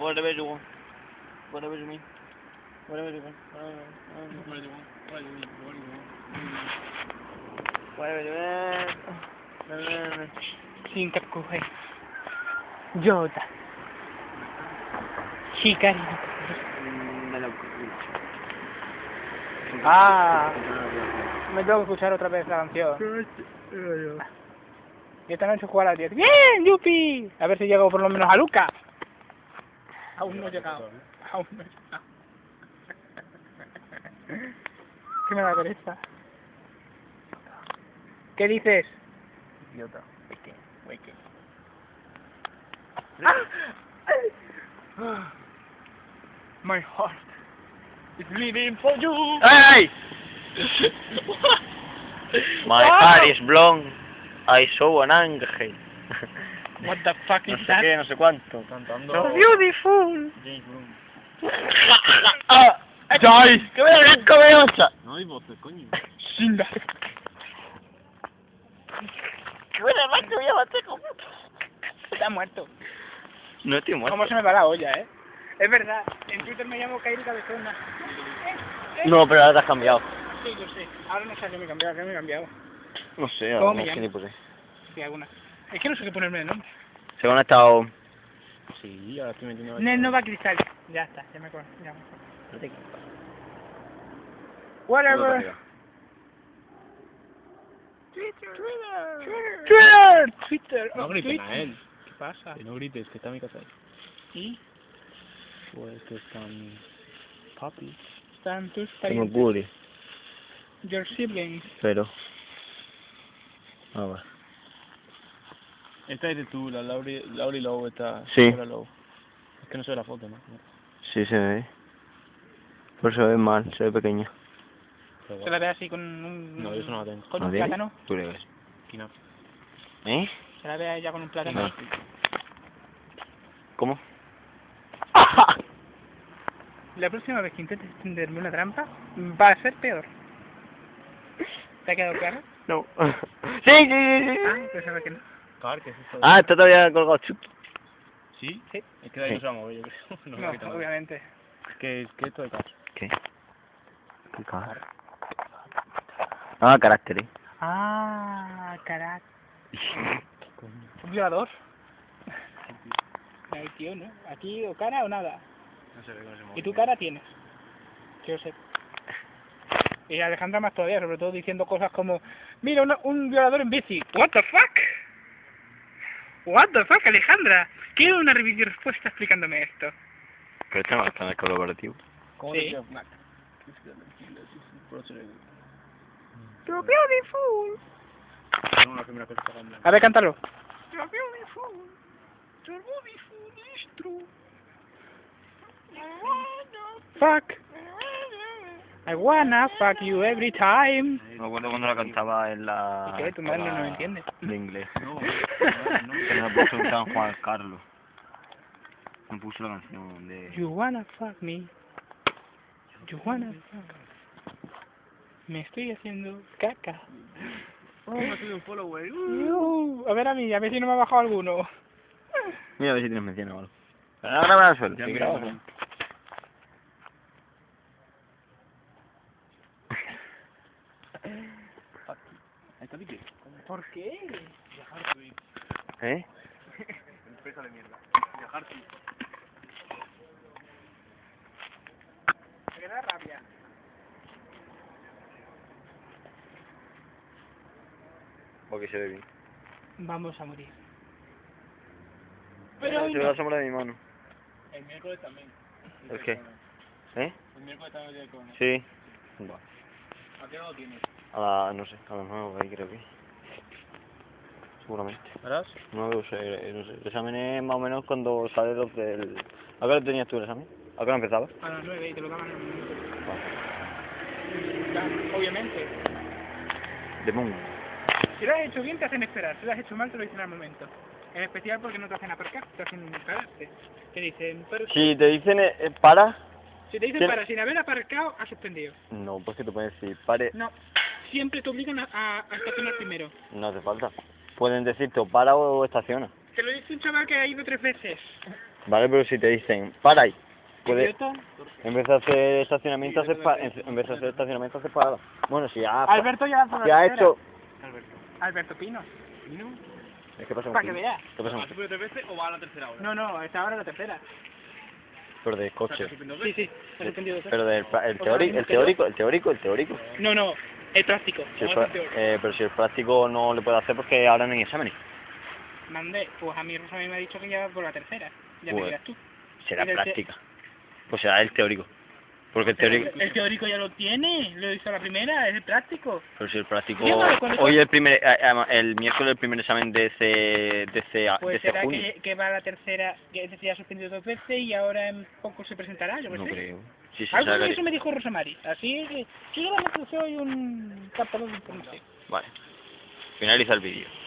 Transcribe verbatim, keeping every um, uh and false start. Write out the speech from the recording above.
Whatever you want. Whatever you mean. Whatever you want. Whatever you want. Whatever you want. Whatever you want. Shinkakuhei. Yoda. Hikari. Me lo Ah, me tengo que escuchar otra vez la canción. Y esta noche jugar a las diez. ¡Bien, Yupi! A ver si llego por lo menos a Luca. Aún no he llegado. Aún no he llegado. ¿Qué me da pereza? ¿Qué dices? Idiota. Wiki, wiki. My heart is bleeding for you. ¡Hey! My heart is blown. I saw an angel. What the fuck No is sé that? qué, no sé cuánto. Cantando. So beautiful. James Brown. ¡Ay! ¡Que me la cabeza! No hay voces, coño. Shinda. ¡Que me la macho, ya bateco! Está muerto. No estoy muerto. ¿Cómo se me va la olla, eh? Es verdad, en Twitter me llamo Kairi Cabezona. No, pero ahora te has cambiado. Sí, yo sé. Ahora no sé a qué me he cambiado, a qué me he cambiado. No sé, ¿Cómo ahora me no sé llamo? ni por qué. Sí, alguna. Es que no sé qué ponerme de nombre. Se ha conectado. Sí, ahora estoy metiendo... Nel Nova Cristal. Ya está, ya me acuerdo. Ya me acuerdo. Whatever. Twitter. Twitter. Twitter. No Oh, grites Twitter. a él. ¿Qué pasa? Que no grites, que está en mi casa. ¿Y? Pues que están... Papi. Están tus Tengo parientes. bully. Your siblings. Pero. Ah, va. Esta es de tú, la Lauri, Lauri Lowe, esta... Sí. Laura Lowe. Es que no se ve la foto, ¿no? Sí, se ve. Por eso se ve mal, se ve pequeño. Pero Se la ve así con un... No, yo eso no la tengo. Con ¿No un tiene? plátano. ¿Tú le ves? Quina. ¿Eh? Se la ve a ella con un plátano. No. ¿Cómo? La próxima vez que intentes tenderme una trampa, va a ser peor. ¿Te ha quedado claro? No. Sí, sí, sí, Ah, sí. pensaba que no. Claro, que es esto. Ah, está todavía colgado Chucky. ¿Sí? Sí. Es que de ahí Sí. no se va a mover, yo creo. No, No, me quita nada. obviamente. Es que es que esto de caso. ¿Qué? ¿Qué cara? Ah, caracteres. Ah, carácter. Un violador. Ay, tío, ¿no? Aquí o cara o nada. No se ve cómo se mueve. Y tu cara tienes. Que yo sé. Y Alejandra más todavía, sobre todo diciendo cosas como: mira, una, un violador en bici. What the fuck? What the fuck, Alejandra. Quiero una revi- respuesta explicándome esto. Pero este no está en el colaborativo. ¿Cómo Sí. te queda Black? You're beautiful. Tengo una primera cosa para Black. A ver, cántalo. You're beautiful. You're beautiful, it's true. Fuck. I wanna fuck you every time. Me acuerdo cuando la cantaba en la... ¿Y qué? Tu madre no escuela lo entiende. De inglés. No, no, no. Que me puso un San Juan Carlos. Me puso la canción de... You wanna fuck me. You wanna fuck. Me estoy haciendo caca. Oh, me ha sido un follower. Uh, a ver a mí, a ver si no me ha bajado alguno. Mira a ver si tienes mención o algo. Pero no graba al suelo. Ya Sí, me graba. grabo. Ahí está Vicky. ¿Por qué? Viajar, Vicky. ¿Eh? Empresa de mierda. Viajar, sí. Me da rabia. Porque se ve bien. Vamos a morir. Se Pero ve la sombra de mi mano. El miércoles también. ¿El qué? ¿Eh? El miércoles también tiene con... Sí. Va. ¿A qué hora lo tienes? A la... no sé, a las nueve ahí creo que. Seguramente. ¿Harás? No lo sé, no sé. El examen es más o menos cuando sale los del... ¿A qué hora tenías tú el examen? ¿A qué hora empezaba? a las nueve y te lo daban en un minuto. Vale. Claro, obviamente. The Moon. Si lo has hecho bien te hacen esperar, si lo has hecho mal te lo dicen al momento. En especial porque no te hacen aparcar, te hacen pararte. Te dicen, pero Si te dicen eh, eh, para... si te dicen ¿Tiene- para sin haber aparcado, has suspendido. No, pues que te pueden decir pare... No, siempre te obligan a, a, a estacionar primero. No hace falta. Pueden decirte o para o estaciona. Te lo dice un chaval que ha ido tres veces. Vale, pero si te dicen, para ahí, puede, ¿Idiota? en vez de hacer estacionamiento, hacer pa- en en vez de hacer estacionamiento, hacer parada. Bueno, si ya, Alberto ya por la si ha tercera. hecho... Alberto. Alberto Pino. ¿Pino? ¿Qué pasa con Para que Pino? veas. ¿Qué pasa ¿Ha con suspendido tres veces o va a la tercera hora? No, no, está ahora la tercera. Pero de O sea, coche. que ha suspendido dos Sí, veces. sí, se ha suspendido dos veces. Pero del pra- el, O sea, teórico, mismo el que yo. teórico, el teórico, el teórico. No, no, el práctico. Si el no pra- el teórico. eh, pero si el práctico no le puede hacer porque ahora no hay exámenes. Mandé, pues a mí Rosa me ha dicho que ya va por la tercera. Ya me Pues, dirás tú. Será Y del te- práctica. Pues será el teórico. Porque el teórico... El teórico ya lo tiene, lo hizo la primera, es el práctico. Pero si el práctico... Yo no, cuando- Hoy el primer... eh, eh, el miércoles el primer examen de ese... De ese, de Pues ese será junio. que, que va a la tercera, que ese ya ha suspendido dos veces y ahora en poco se presentará, yo qué No sé. creo. Sí, sí, Algo sabe de que- eso me dijo Rosamari, así que yo solamente soy un captador de información. Vale. Finaliza el vídeo.